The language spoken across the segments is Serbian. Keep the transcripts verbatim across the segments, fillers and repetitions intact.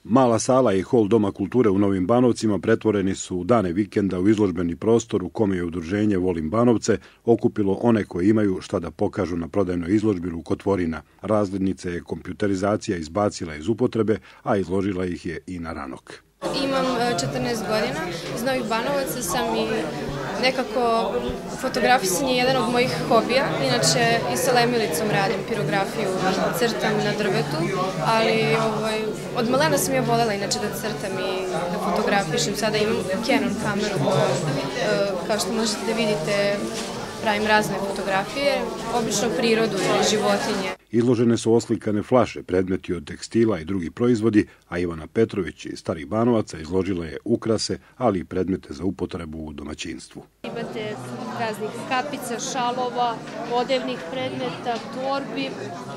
Mala sala i hol Doma kulture u Novim Banovcima pretvoreni su u dane vikenda u izložbeni prostor u kome je udruženje Volim Banovce okupilo one koji imaju šta da pokažu na prodajnoj izložbi rukotvorina. Razglednice je kompjuterizacija izbacila iz upotrebe, a izložila ih je i na Ranok. Imam četrnaest godina, iz Novih Banovaca sam i nekako fotografisanje je jedan od mojih hobija. Inače i sa Lemilicom radim pirografiju, crtam na drvetu, ali ovaj, od malena sam ja volela inače da crtam i da fotografišem. Sada imam Canon kameru koju, kao što možete da vidite, pravim razne fotografije, obično prirodu ili životinje. Izložene su oslikane flaše, predmeti od tekstila i drugi proizvodi, a Ivana Petrović iz Starih Banovaca izložila je ukrase, ali i predmete za upotrebu u domaćinstvu. Imate raznih kapica, šalova, odevnih predmeta, torbi.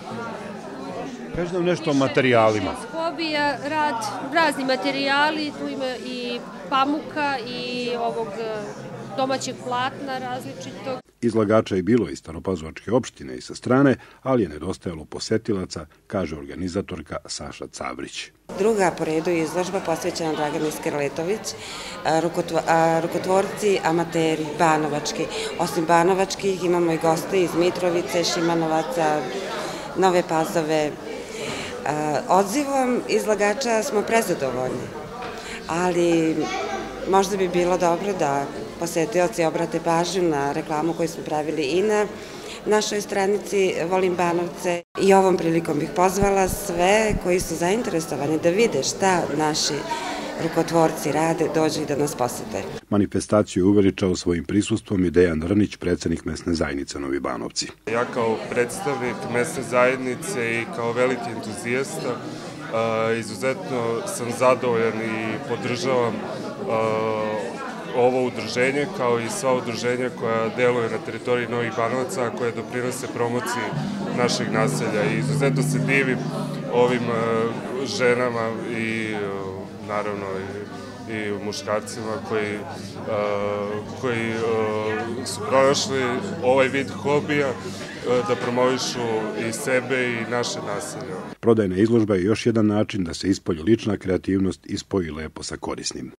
Kaži nam nešto o materijalima. Hobija, rad, razni materijali, tu ima i pamuka i ovog domaćeg platna različitog. Izlagača je bilo iz Staropazovačke opštine i sa strane, ali je nedostajalo posetilaca, kaže organizatorka Saša Cavrić. Druga po redu je izložba posvećena Dragani Skrletović, rukotvorci amateri, banovački. Osim banovačkih imamo i goste iz Mitrovice, Šimanovaca, Nove Pazove. Odzivom izlagača smo prezadovoljni, ali možda bi bilo dobro da posetioci obrate pažnju na reklamu koju smo pravili i na našoj stranici Volim Banovce. I ovom prilikom bih pozvala sve koji su zainteresovani da vide šta naši rukotvorci rade, dođu i da nas posete. Manifestaciju je uveličao svojim prisustvom i Dejan Rnić, predsednik mesne zajednice Novi Banovci. Ja kao predstavnik mesne zajednice i kao veliki entuzijasta izuzetno sam zadovoljan i podržavam ovo udruženje, kao i sva udruženja koja deluje na teritoriji Novih Banovaca, a koje doprinose promociji našeg naselja. I izuzetno se divim ovim ženama i naravno i muškarcima koji, koji su pronašli ovaj vid hobija da promovišu i sebe i naše naselje. Prodajna izložba je još jedan način da se ispolji lična kreativnost i spoji lepo sa korisnim.